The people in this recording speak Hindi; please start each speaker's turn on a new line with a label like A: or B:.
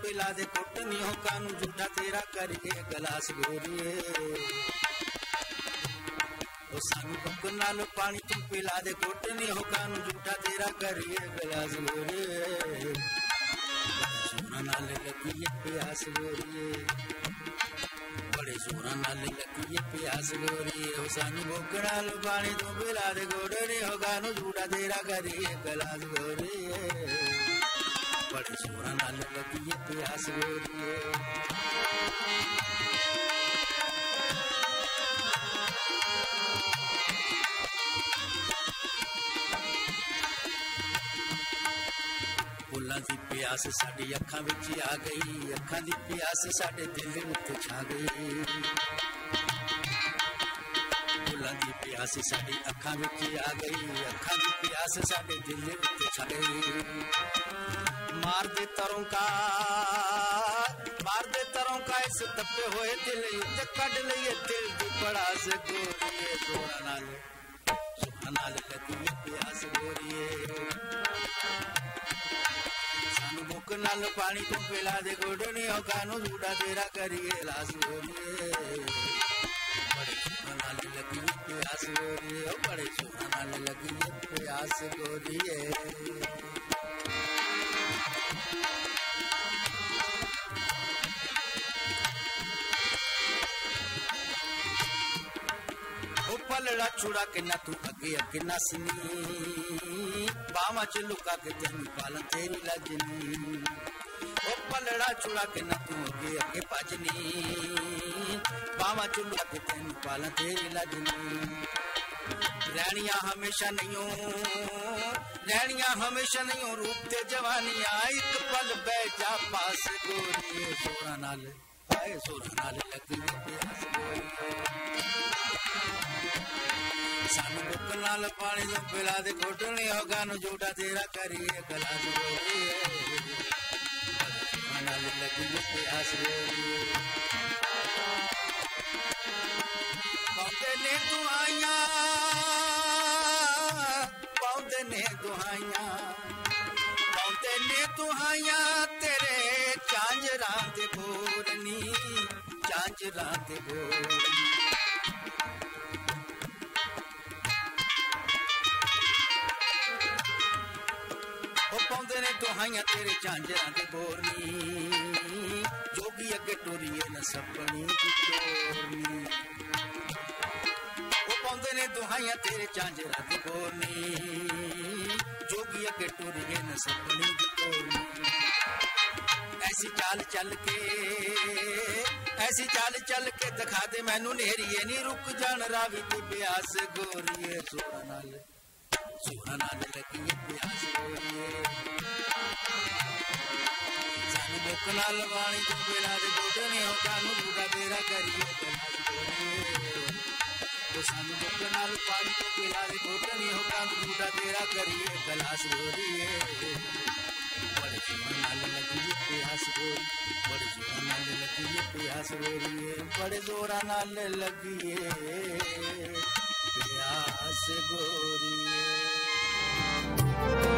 A: पिला दे कुट नी हो कानू झूठा तेरा करिए गलास गोरिए ओ सानू भुख नाल पानी तू पिला दे कुट नी हो कानू झूठा तेरा करिए गलास गोरिए सोना नाल लगिए प्यास गोरिए बड़े सोना नाल लगिए प्यास गोरिए ओ सानू भुख नाल पानी तू पिला दे कुट नी हो कानू झूठा तेरा करिए गलास गोरिए बड़े सोना नाल लगिए प्यास गोरिए फुल्लां दी प्यास साडी अखां विच आ गई अखां दी प्यास साडे दिल विच छा गई फुल्लां दी प्यास साडी अखां विच आ गई अखां दी प्यास साडे दिल विच छा गई मार दे तरों का इस दबे होए दिल ते कढ लईए दिल दी पड़ास गोरिए सोना नाल लगिए प्यास गोरिए भुख नाल पानी तू पिला दे गोडनी हो कानू झूठा तेरा करिए लास गोरिए बड़े सोना नाल लगिए प्यास गोरिए बड़े सोना नाल लगिए प्यास गोरिए पलड़ा छुड़ा के ना तू अगे अगे नसनी बावा च लुका के तेरी पालन तेरी लजनी ओ पलड़ा छुड़ा के ना तू अगे अगे भजनी बावा च लुका के तेरी पालन तेरी लजनी रहनिया हमेशा नहीं रूप ते जवानियां एक पल बह जा पास गोरिए सोना नाल लगी प्यास सानू भुख नाल पानी तू पिला दे घुट नी हो कानू झूठा तेरा करिए गलास गोरिए नाल लगी प्यास गोरिए पौधे ने दुहाइयां तेरे झांझरां दे बोरनी झांझरां दे बोरनी ने दुहाइयां तेरे झांझरां दे बोरनी जोगी अगे टुरिए न सपनी दी चोरनी ओ पाउंदे ने दुहाइयां तेरे झांझरां दे बोरनी जोगी अगे टुरिए न सपनी दी चोरनी ऐसी चाल के दिखा दे मैनू नेहरिए नी रुक जान रावी ते प्यास गोरिए सोना नाल लगिए प्यास गोरिए सानू भुख नाल पानी तू पिला दे घुट नी हो कानू झूठा तेरा करिए सानू भुख नाल पानी तू पिला दे घुट नी हो कानू झूठा तेरा करिए गलास गोरिए बड़े सोना नाल लगिए प्यास गोरिए बड़े सोना नाल लगिए प्यास गोरिए बड़े जोरा नाल लगिए प्यास गोरिए